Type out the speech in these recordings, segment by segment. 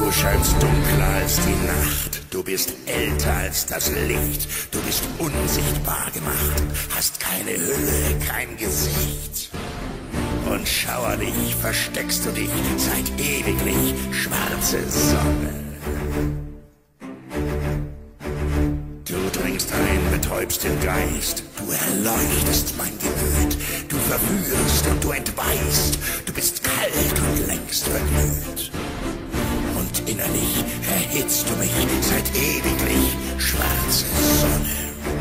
Du scheinst dunkler als die Nacht, du bist älter als das Licht, du bist unsichtbar gemacht, hast keine Hülle, kein Gesicht. Und schauerlich versteckst du dich seit ewiglich, schwarze Sonne. Du dringst ein, betäubst den Geist, du erleuchtest mein Gemüt, du verführst und du entweihst, du bist kalt und längst verglüht. Und innerlich erhitzt du mich seit ewiglich, schwarze Sonne.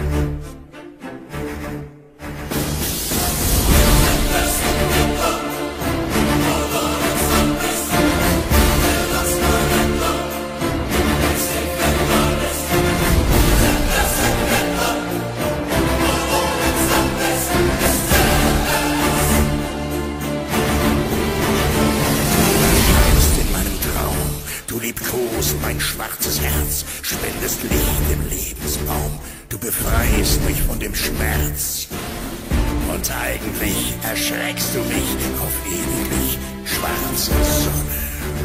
Du liebkost mein schwarzes Herz, spendest Licht im Lebensbaum, du befreist mich von dem Schmerz. Und eigentlich erschreckst du mich auf ewiglich, schwarze Sonne.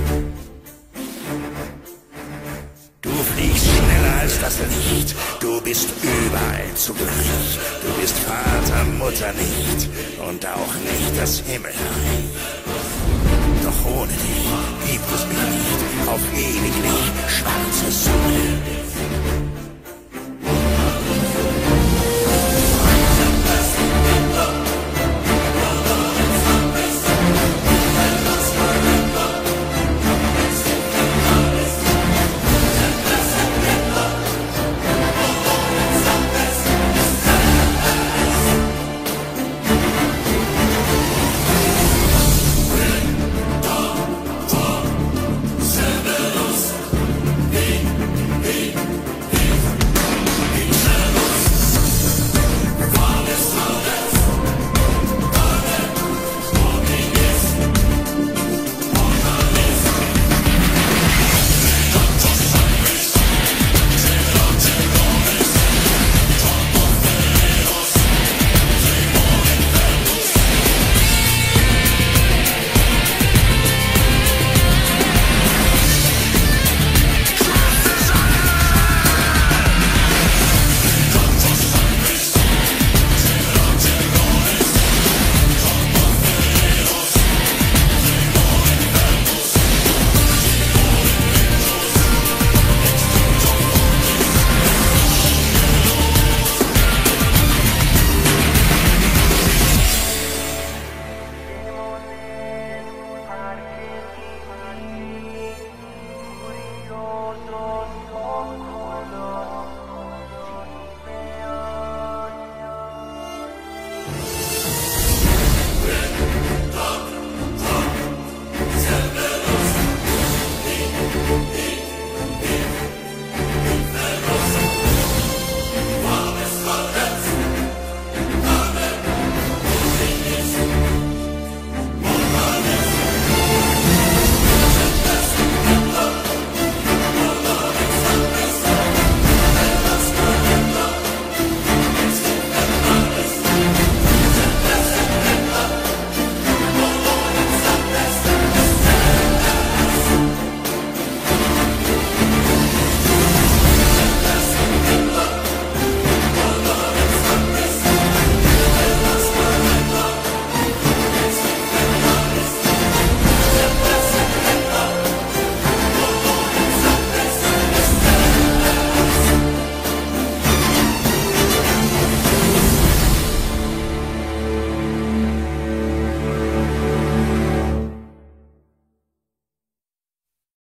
Du fliegst schneller als das Licht, du bist überall zugleich. Du bist Vater, Mutter nicht und auch nicht das Himmelreich. Doch ohne dich gibt es mich nicht auf ewiglich, schwarze Sonne.